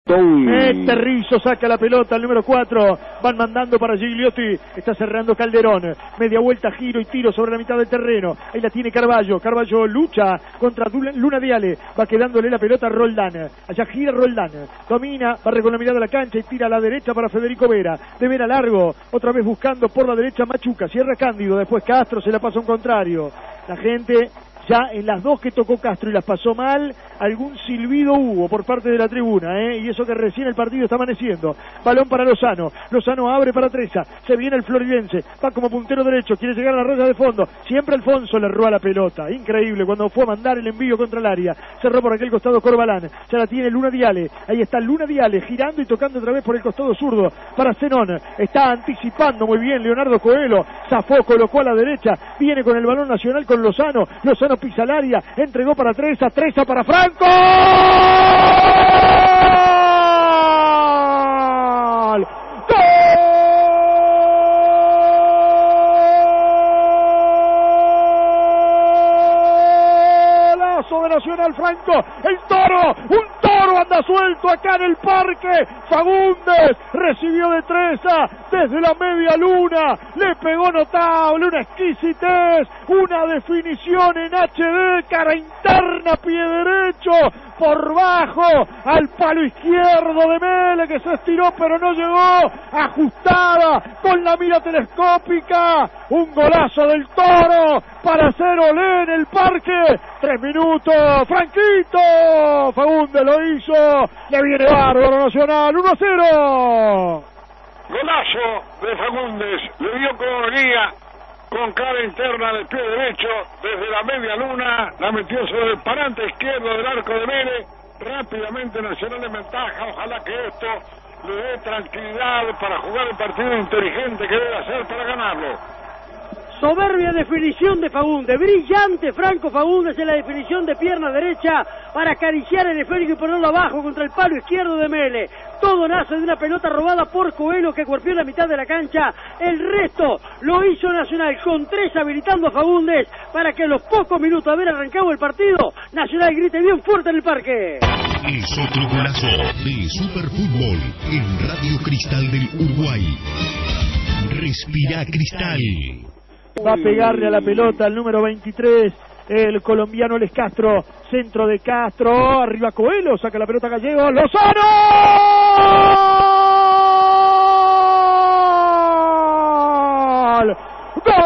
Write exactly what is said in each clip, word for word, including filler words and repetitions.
Este Rizzo saca la pelota al número cuatro, van mandando para Gigliotti, está cerrando Calderón, media vuelta, giro y tiro sobre la mitad del terreno, ahí la tiene Carballo, Carballo lucha contra Luna Viale, va quedándole la pelota a Roldán, allá gira Roldán, domina, barre con la mirada a la cancha y tira a la derecha para Federico Vera, de Vera largo, otra vez buscando por la derecha Machuca, cierra Cándido, después Castro, se la pasa a un contrario, la gente... Ya en las dos que tocó Castro y las pasó mal, algún silbido hubo por parte de la tribuna, ¿eh? Y eso que recién el partido está amaneciendo. Balón para Lozano, Lozano abre para Treza, se viene el floridense, va como puntero derecho, quiere llegar a la raya de fondo, siempre Alfonso le roba la pelota, increíble, cuando fue a mandar el envío contra el área, cerró por aquel costado Corbalán, ya la tiene Luna Viale, ahí está Luna Viale, girando y tocando otra vez por el costado zurdo, para Zenón, está anticipando muy bien Leonardo Coelho, zafó, colocó a la derecha, viene con el balón Nacional con Lozano, Lozano pisa el área, entregó para Treza, Treza para Franco. ¡Gol! ¡Golazo de Nacional Franco! ¡El Toro! ¡Un Toro anda suelto acá en el parque! Fagundes recibió de Treza desde la media luna, le pegó notable, una exquisitez, una definición en H D, cara interna, pie derecho, por bajo, al palo izquierdo de Mele, que se estiró pero no llegó, ajustada, con la mira telescópica, un golazo del Toro, para hacer olé en el parque, tres minutos, Franquito, Fagundes lo hizo, le viene bárbaro Nacional, uno a cero. Golazo de Fagundes, le dio como venía, con cara interna del pie derecho, desde la media luna, la metió sobre el parante izquierdo del arco de Mele, rápidamente Nacional en ventaja, ojalá que esto le dé tranquilidad para jugar el partido inteligente que debe hacer para ganarlo. Soberbia definición de Fagundes, brillante Franco Fagundes en la definición de pierna derecha para acariciar el esférico y ponerlo abajo contra el palo izquierdo de Mele. Todo nace de una pelota robada por Coelho que cuerpió en la mitad de la cancha. El resto lo hizo Nacional con tres habilitando a Fagundes para que a los pocos minutos de haber arrancado el partido, Nacional grite bien fuerte en el parque. Es otro golazo de Superfútbol en Radio Cristal del Uruguay. Respira Cristal. Va a pegarle a la pelota el número veintitrés, el colombiano Les Castro, centro de Castro, arriba Coelho, saca la pelota Gallego, ¡Lozano! ¡Gol!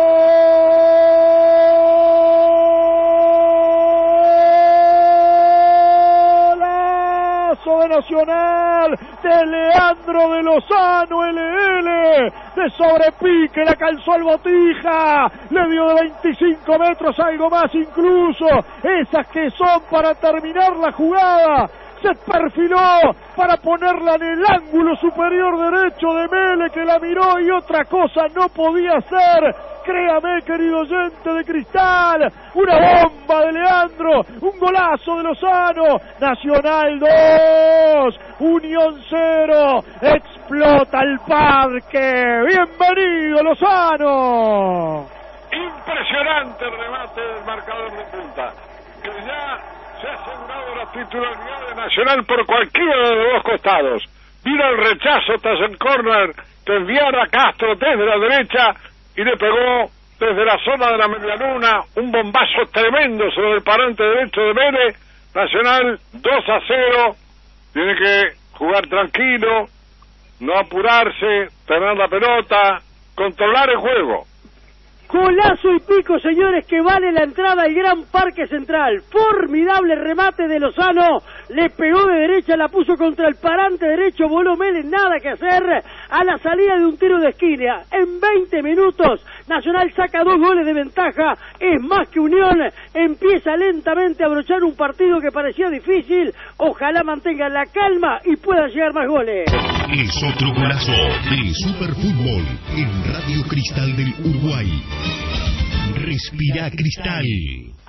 De Nacional, de Leandro de Lozano, L L, de sobrepique, la calzó al Botija, le dio de veinticinco metros, algo más incluso, esas que son para terminar la jugada, se perfiló para ponerla en el ángulo superior derecho de Mele, que la miró y otra cosa no podía hacer. Créame, querido oyente de Cristal, una bomba de Leandro, un golazo de Lozano, Nacional dos, Unión cero, explota el parque, bienvenido Lozano. Impresionante el remate del marcador de punta, que ya se ha asegurado la titularidad de Nacional por cualquiera de los dos costados. Vino el rechazo tras el córner que enviara Castro desde la derecha y le pegó desde la zona de la medialuna un bombazo tremendo sobre el parante derecho de Mele. Nacional dos a cero, tiene que jugar tranquilo, no apurarse, tener la pelota, controlar el juego. Golazo y pico, señores, que vale la entrada al Gran Parque Central. Formidable remate de Lozano, le pegó de derecha, la puso contra el parante derecho, voló Mele, nada que hacer, a la salida de un tiro de esquina. En veinte minutos, Nacional saca dos goles de ventaja, es más que Unión, empieza lentamente a abrochar un partido que parecía difícil, ojalá mantenga la calma y pueda llegar más goles. Es otro golazo de Superfútbol en Radio Cristal del Uruguay. Respira Cristal.